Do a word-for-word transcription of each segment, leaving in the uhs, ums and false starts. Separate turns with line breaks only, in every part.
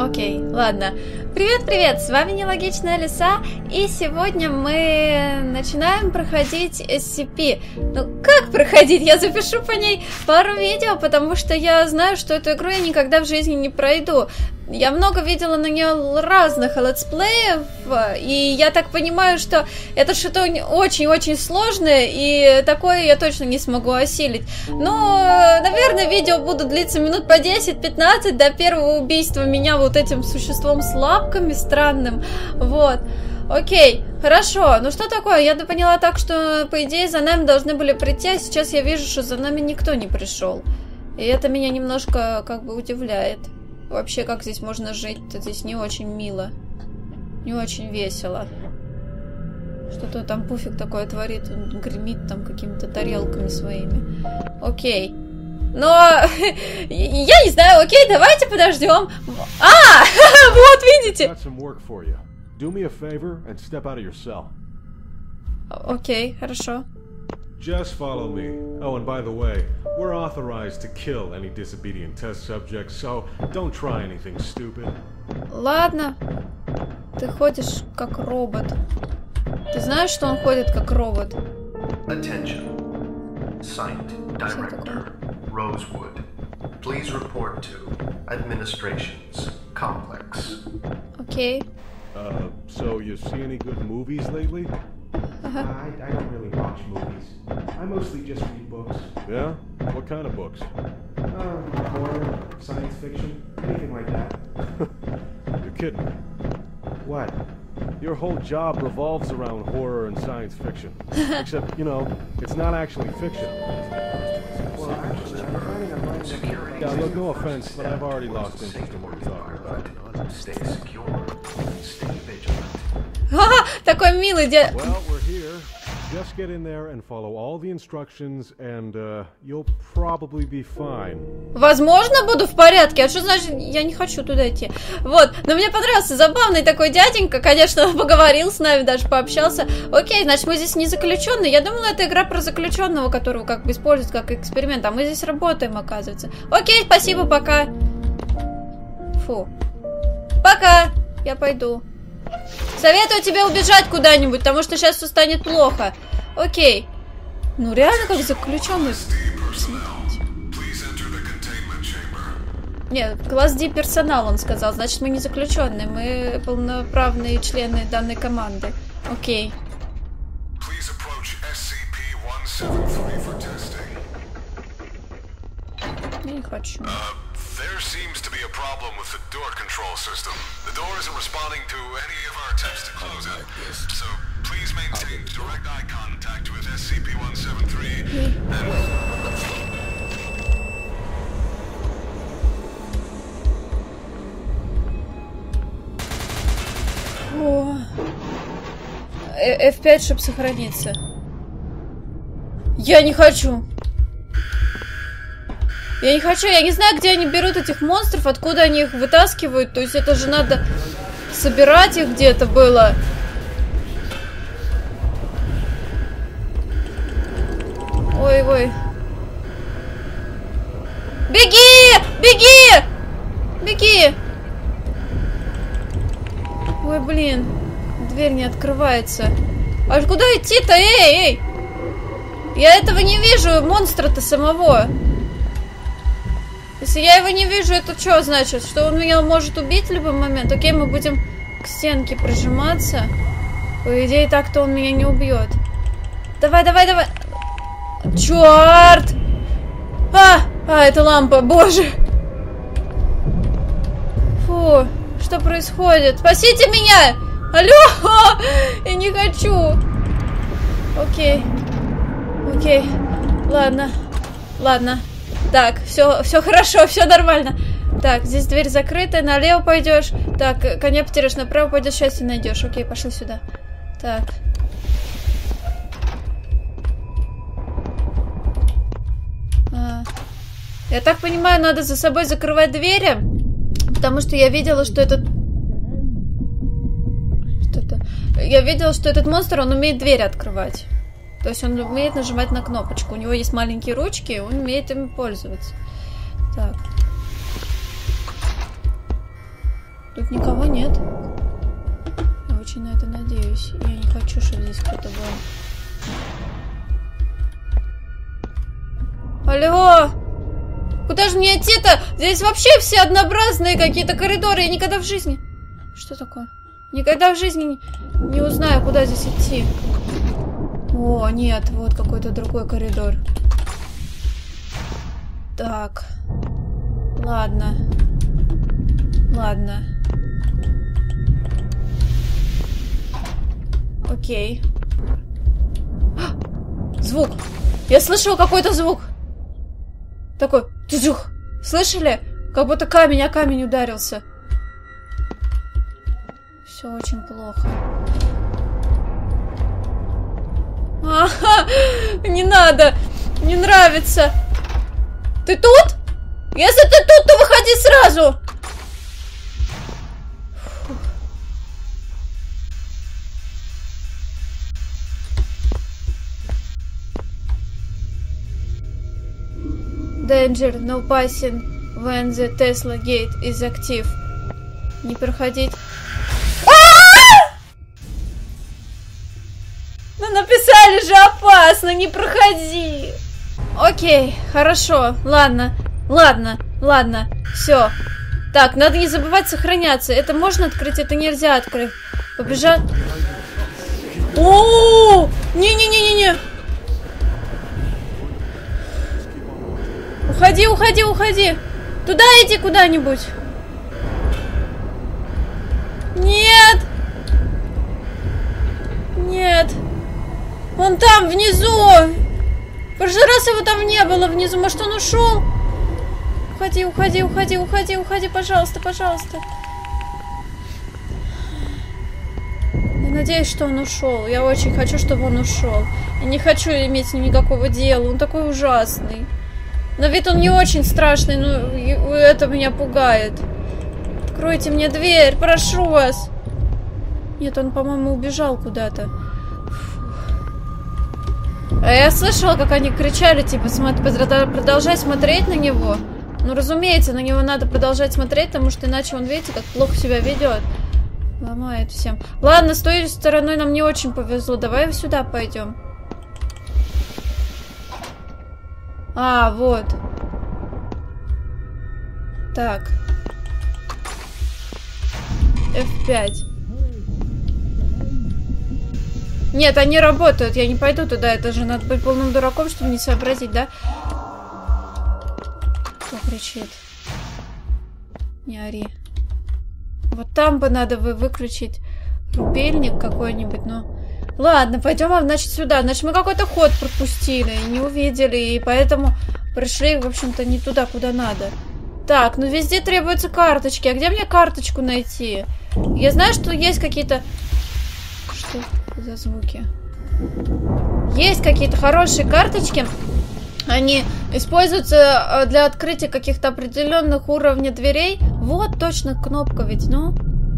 Окей, ладно. Привет-привет, с вами Нелогичная Лиса, и сегодня мы начинаем проходить эс си пи. Ну, как проходить? Я запишу по ней пару видео, потому что я знаю, что эту игру я никогда в жизни не пройду. Я много видела на нее разных летсплеев, и я так понимаю, что это что-то очень-очень сложное, и такое я точно не смогу осилить. Но, наверное, видео будут длиться минут по десять-пятнадцать до первого убийства меня вот этим существом с лапками странным. Вот. Окей, хорошо. Ну что такое? Я поняла так, что, по идее, за нами должны были прийти, а сейчас я вижу, что за нами никто не пришел. И это меня немножко, как бы, удивляет. Вообще, как здесь можно жить-то? Здесь не очень мило. Не очень весело. Что-то там Пуфик такое творит. Он гремит там какими-то тарелками своими. Окей. Но... я не знаю. Окей, давайте подождем. А! Вот, видите? Окей, хорошо.
Just follow me. Oh, and by the way, we're authorized to kill any disobedient test subjects, so don't try anything stupid.
Ладно. Ты ходишь как робот. Ты знаешь, что он ходит как робот?
Attention. Signed, Director Rosewood. Please report to Administration's Complex.
Окей.
Uh, so you see any good movies lately?
Uh, I, I don't really watch movies. I mostly just read books.
Yeah? What kind of books?
Uh, horror, science fiction, anything like that.
You're kidding me.
What?
Your whole job revolves around horror and science fiction. Except, you know, it's not actually fiction.
Well, actually, I'm planning on writing
Security.
Yeah, look, no offense, but I've already lost interest in what you're talking about.
Stay secure. Stay vigilant.
Ха-ха, такой милый дед.
Well, we're here. Just get in there and follow all the instructions, and uh, you'll probably be fine.
Возможно, буду в порядке. А что значит, я не хочу туда идти? Вот, но мне понравился забавный такой дяденька, конечно, поговорил с нами, даже пообщался. Окей, значит, мы здесь не заключенные. Я думала, это игра про заключенного, которого как бы используют как эксперимент, а мы здесь работаем, оказывается. Окей, спасибо, пока. Фу. Пока. Я пойду. Советую тебе убежать куда-нибудь, потому что сейчас все станет плохо. Окей. Ну реально как заключенный. Нет, класс Ди персонал, он сказал. Значит, мы не заключенные, мы полноправные члены данной команды. Окей. Я не хочу.
There seems to be a problem with the door control system. The door isn't responding to any of our attempts to close it. So please maintain direct eye contact with эс си пи one seven three and...
О. эф пять, чтобы сохраниться. Я не хочу. Я не хочу, я не знаю, где они берут этих монстров, откуда они их вытаскивают. То есть это же надо собирать их где-то было. Ой-ой. Беги! Беги! Беги! Ой, блин. Дверь не открывается. А куда идти-то? Эй, эй! Я этого не вижу, монстра-то самого. Если я его не вижу, это что значит? Что он меня может убить в любой момент? Окей, мы будем к стенке прижиматься. По идее, так-то он меня не убьет. Давай, давай, давай. Черт! А! А, это лампа, боже! Фу, что происходит? Спасите меня! Алло! Я не хочу! Окей. Окей. Ладно. Ладно. Так, все, все хорошо, все нормально. Так, здесь дверь закрыта, налево пойдешь. Так, коня потеряешь, направо пойдешь, счастье найдешь. Окей, пошли сюда. Так. А. Я так понимаю, надо за собой закрывать двери, потому что я видела, что этот... Что-то... Я видела, что этот монстр, он умеет дверь открывать. То есть он умеет нажимать на кнопочку. У него есть маленькие ручки, он умеет ими пользоваться. Так. Тут никого нет. Я очень на это надеюсь. Я не хочу, чтобы здесь кто-то был. Алло! Куда же мне идти-то? Здесь вообще все однообразные какие-то коридоры. Я никогда в жизни... Что такое? Никогда в жизни не, не узнаю, куда здесь идти. О, нет, вот какой-то другой коридор. Так. Ладно. Ладно. Окей. А! Звук. Я слышала какой-то звук. Такой. Тюдюх. Слышали? Как будто камень о камень ударился. Все очень плохо. Ага, не надо. Не нравится. Ты тут? Если ты тут, то выходи сразу. Фух. Danger, no passing when the Tesla gate is active. Не проходить. Ну написали же опасно, не проходи. Окей, хорошо, ладно, ладно, ладно, все. Так, надо не забывать сохраняться. Это можно открыть, это нельзя открыть. Побежал. О, не-не-не-не-не. Уходи, уходи, уходи. Туда иди куда-нибудь. Нет. Нет. Он там, внизу. В прошлый раз его там не было внизу. Может, он ушел? Уходи, уходи, уходи, уходи, уходи, пожалуйста, пожалуйста. Я надеюсь, что он ушел. Я очень хочу, чтобы он ушел. Я не хочу иметь с ним никакого дела. Он такой ужасный. Но вид он не очень страшный, но это меня пугает. Откройте мне дверь, прошу вас. Нет, он, по-моему, убежал куда-то. А я слышала, как они кричали, типа, продолжай смотреть на него. Ну, разумеется, на него надо продолжать смотреть, потому что иначе он, видите, как плохо себя ведет. Ломает всем. Ладно, с той стороной нам не очень повезло. Давай сюда пойдем. А, вот. Так. эф пять. Нет, они работают. Я не пойду туда. Это же надо быть полным дураком, чтобы не сообразить, да? Кто кричит? Не ори. Вот там бы надо вы выключить рубильник какой-нибудь, но... Ладно, пойдем, значит, сюда. Значит, мы какой-то ход пропустили и не увидели, и поэтому пришли, в общем-то, не туда, куда надо. Так, ну везде требуются карточки. А где мне карточку найти? Я знаю, что есть какие-то... Что за звуки? Есть какие-то хорошие карточки. Они используются для открытия каких-то определенных уровней дверей. Вот, точно, кнопка ведь, ну...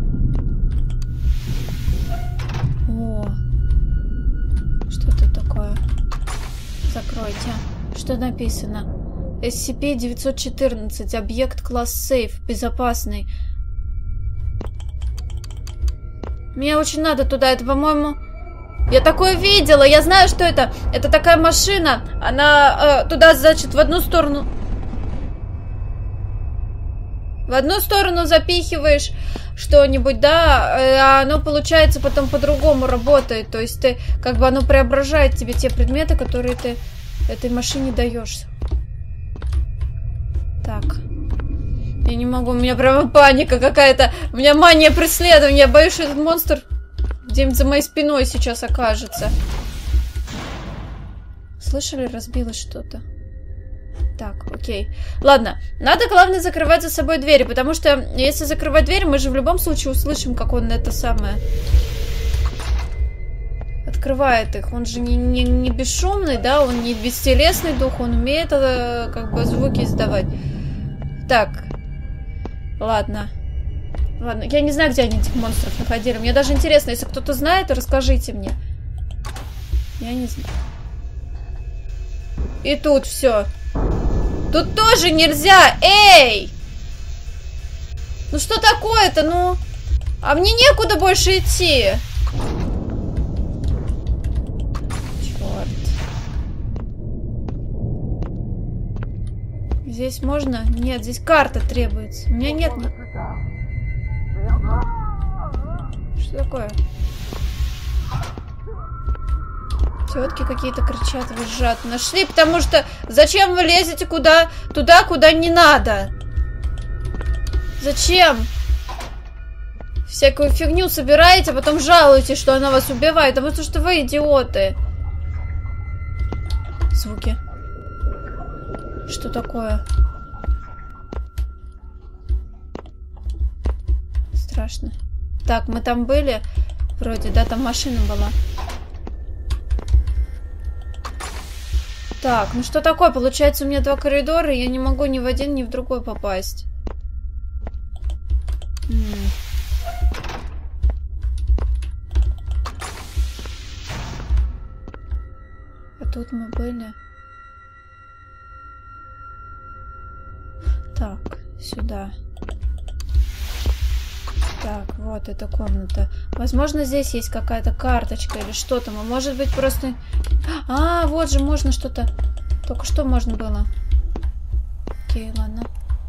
Закройте. Что написано? эс си пи девятьсот четырнадцать. Объект класс сейф. Безопасный. Мне очень надо туда. Это, по-моему... Я такое видела. Я знаю, что это. Это такая машина. Она э, туда, значит, в одну сторону... В одну сторону запихиваешь что-нибудь, да, а оно, получается, потом по-другому работает. То есть ты, как бы, оно преображает тебе те предметы, которые ты этой машине даешь. Так. Я не могу, у меня прямо паника какая-то. У меня мания преследования. Я боюсь, что этот монстр где-нибудь за моей спиной сейчас окажется. Слышали, разбилось что-то? Так, окей. Ладно, надо, главное, закрывать за собой двери, потому что если закрывать двери, мы же в любом случае услышим, как он это самое... Открывает их. Он же не, не, не бесшумный, да, он не бестелесный дух, он умеет, как бы, звуки издавать. Так. Ладно. Ладно, я не знаю, где они этих монстров находили. Мне даже интересно, если кто-то знает, то расскажите мне. Я не знаю. И тут все. Тут тоже нельзя! Эй! Ну что такое-то, ну? А мне некуда больше идти. Черт. Здесь можно? Нет, здесь карта требуется. У меня нет... Что такое? Тетки какие-то кричат, визжат. Нашли, потому что зачем вы лезете куда, туда, куда не надо? Зачем? Всякую фигню собираете, а потом жалуетесь, что она вас убивает. А потому что вы идиоты. Звуки. Что такое? Страшно. Так, мы там были? Вроде, да, там машина была. Так, ну что такое? Получается, у меня два коридора, и я не могу ни в один, ни в другой попасть. М-м. А тут мы были. Так, сюда. Так, вот эта комната. Возможно, здесь есть какая-то карточка или что-то. А может быть, просто... А, вот же можно что-то... Только что можно было. Окей, ладно.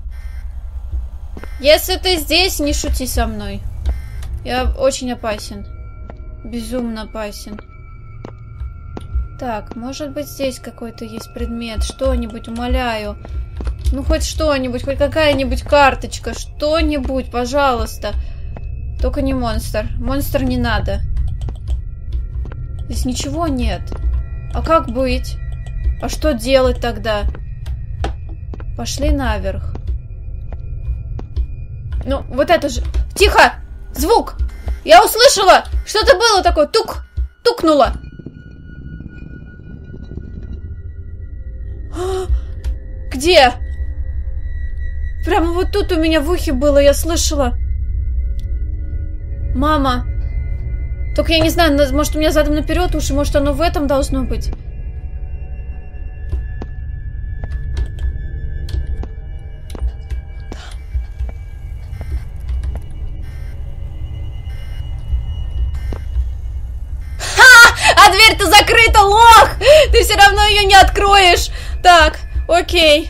Если ты здесь, не шути со мной. Я очень опасен. Безумно опасен. Так, может быть, здесь какой-то есть предмет. Что-нибудь, умоляю. Ну, хоть что-нибудь, хоть какая-нибудь карточка. Что-нибудь, пожалуйста. Только не монстр. Монстр не надо. Здесь ничего нет. А как быть? А что делать тогда? Пошли наверх. Ну, вот это же... Тихо! Звук! Я услышала! Что-то было такое. Тук! Тукнуло! Где? Прямо вот тут у меня в ухе было, я слышала. Мама. Только я не знаю, может у меня задом наперед уши, может оно в этом должно быть. Ха! А дверь-то закрыта, лох! Ты все равно ее не откроешь. Так, окей.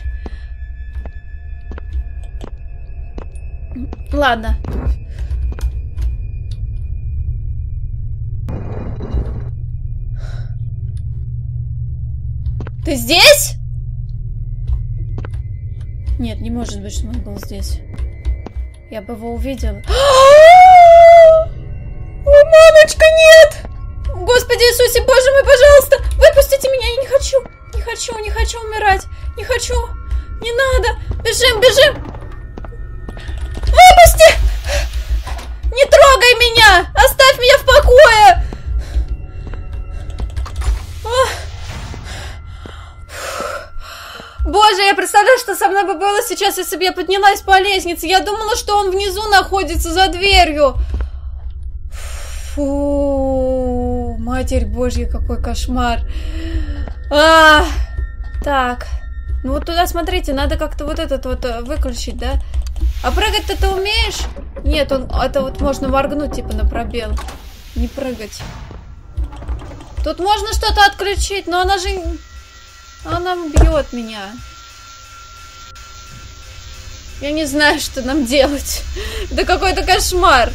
Ладно. Ты здесь? Нет, не может быть, что он был здесь. Я бы его увидела. О, мамочка, нет! Господи Иисусе, Боже мой, пожалуйста! Выпустите меня, я не хочу! Не хочу, не хочу умирать! Не хочу! Не надо! Бежим, бежим! Выпусти! Не трогай меня! Оставь меня в покое! Боже, я представляю, что со мной бы было сейчас, если бы я поднялась по лестнице. Я думала, что он внизу находится за дверью. Фу, Матерь Божья, какой кошмар. А, так. Ну вот туда, смотрите, надо как-то вот этот вот выключить, да? А прыгать-то ты умеешь? Нет, он, это вот можно моргнуть, типа, на пробел. Не прыгать. Тут можно что-то отключить, но она же... Она бьет меня. Я не знаю, что нам делать. Это какой-то кошмар.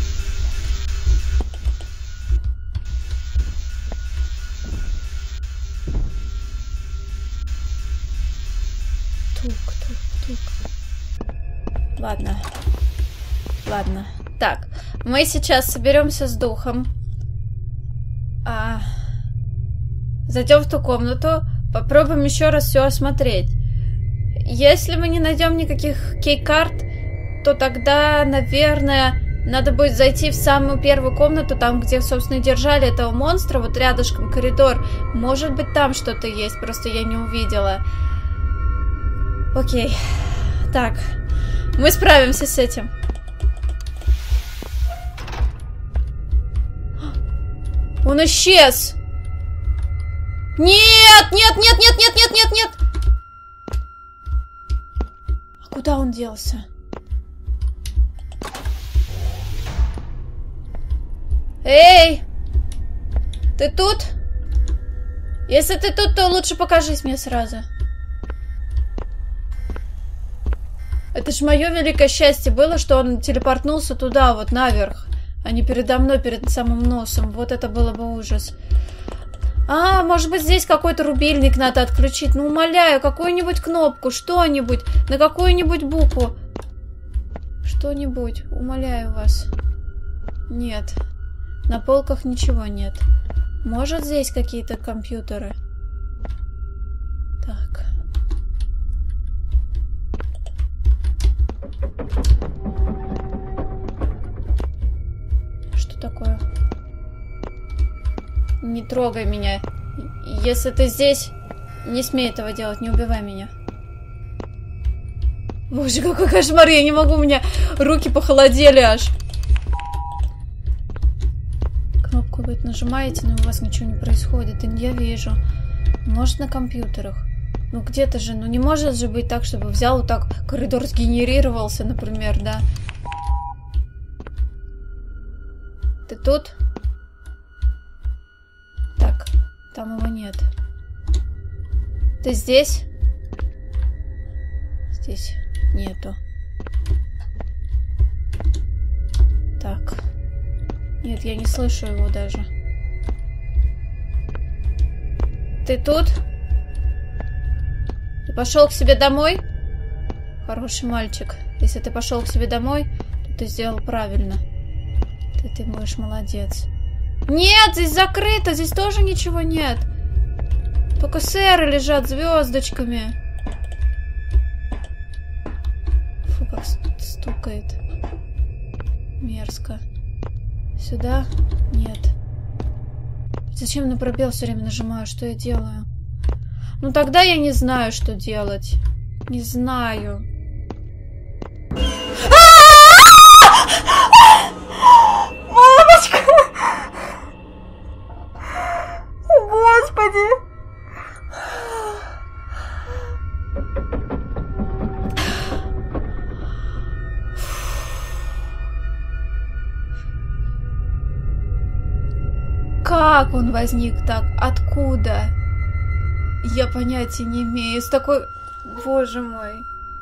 Тук, тук, тук. Ладно. Ладно. Так, мы сейчас соберемся с духом. А... Зайдем в ту комнату. Попробуем еще раз все осмотреть. Если мы не найдем никаких кей-карт, то тогда, наверное, надо будет зайти в самую первую комнату, там, где, собственно, держали этого монстра, вот рядышком коридор. Может быть, там что-то есть, просто я не увидела. Окей. Так, мы справимся с этим. Он исчез! Нет, нет, нет, нет, нет, нет, нет, нет. А куда он делся? Эй! Ты тут? Если ты тут, то лучше покажись мне сразу. Это ж мое великое счастье было, что он телепортнулся туда, вот наверх, а не передо мной, перед самым носом. Вот это было бы ужас. А, может быть, здесь какой-то рубильник надо отключить. Ну, умоляю, какую-нибудь кнопку, что-нибудь, на какую-нибудь букву. Что-нибудь, умоляю вас. Нет. На полках ничего нет. Может, здесь какие-то компьютеры? Так. Что такое? Не трогай меня. Если ты здесь, не смей этого делать, не убивай меня. Боже, какой кошмар, я не могу, у меня руки похолодели аж. Кнопку вы нажимаете, но у вас ничего не происходит, и я вижу. Может, на компьютерах. Ну где-то же, ну не может же быть так, чтобы взял вот так, коридор сгенерировался, например, да? Ты тут? Так, там его нет. Ты здесь? Здесь нету. Так. Нет, я не слышу его даже. Ты тут? Ты пошел к себе домой? Хороший мальчик. Если ты пошел к себе домой, то ты сделал правильно. Ты, ты будешь молодец. Нет, здесь закрыто, здесь тоже ничего нет. Только сэры лежат звездочками. Фу, как стукает. Мерзко. Сюда? Нет. Зачем на пробел все время нажимаю? Что я делаю? Ну тогда я не знаю, что делать. Не знаю. Мамочка! Господи! Как он возник так? Откуда? Я понятия не имею. С такой... Боже мой.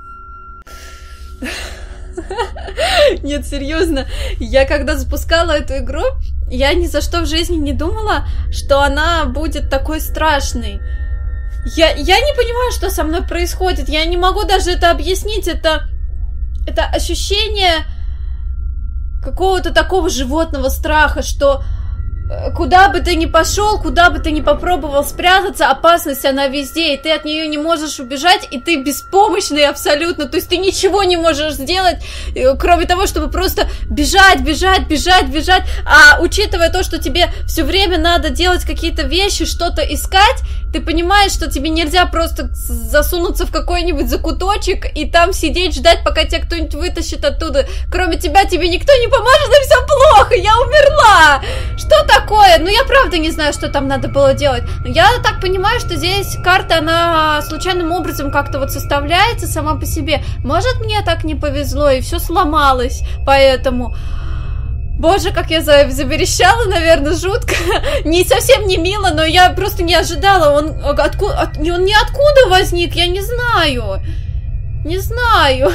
Нет, серьезно. Я когда запускала эту игру, я ни за что в жизни не думала, что она будет такой страшной. Я, я не понимаю, что со мной происходит. Я не могу даже это объяснить. Это, это ощущение какого-то такого животного страха, что... Куда бы ты ни пошел, куда бы ты ни попробовал спрятаться, опасность она везде, и ты от нее не можешь убежать, и ты беспомощный абсолютно, то есть ты ничего не можешь сделать, кроме того, чтобы просто бежать, бежать, бежать, бежать, а учитывая то, что тебе все время надо делать какие-то вещи, что-то искать, ты понимаешь, что тебе нельзя просто засунуться в какой-нибудь закуточек и там сидеть, ждать, пока тебя кто-нибудь вытащит оттуда, кроме тебя тебе никто не поможет, и все плохо, я умерла, что такое? Такое, ну я правда не знаю, что там надо было делать. Но я так понимаю, что здесь карта, она случайным образом как-то вот составляется сама по себе. Может, мне так не повезло, и все сломалось, поэтому... Боже, как я заверещала, наверное, жутко. Не совсем не мило, но я просто не ожидала. Он, отку... от... он ниоткуда возник, я не знаю. Не знаю.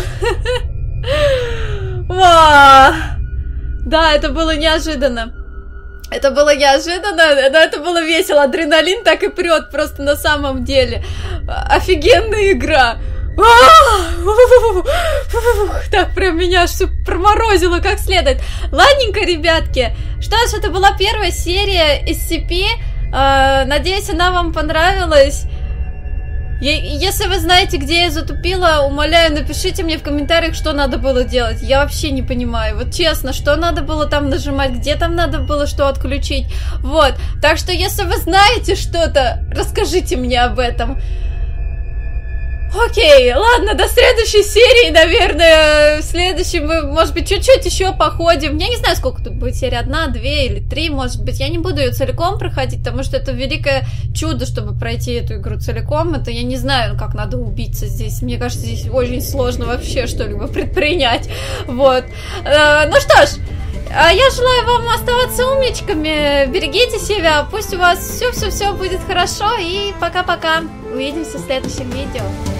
Да, это было неожиданно. Это было неожиданно, но это было весело. Адреналин так и прет просто на самом деле. Офигенная игра. Так, прям меня аж все проморозило как следует. Ладненько, ребятки. Что ж, это была первая серия эс си пи. Надеюсь, она вам понравилась. Если вы знаете, где я затупила, умоляю, напишите мне в комментариях, что надо было делать. Я вообще не понимаю. Вот честно, что надо было там нажимать, где там надо было что отключить. Вот. Так что, если вы знаете что-то, расскажите мне об этом. Окей, ладно, до следующей серии, наверное. В следующей мы, может быть, чуть-чуть еще походим. Я не знаю, сколько тут будет серия, одна, две или три, может быть. Я не буду ее целиком проходить, потому что это великое чудо, чтобы пройти эту игру целиком. Это я не знаю, как надо убиться здесь. Мне кажется, здесь очень сложно вообще что-либо предпринять. Вот. Ну что ж, А я желаю вам оставаться умничками. Берегите себя. Пусть у вас все-все-все будет хорошо. И пока-пока. Увидимся в следующем видео.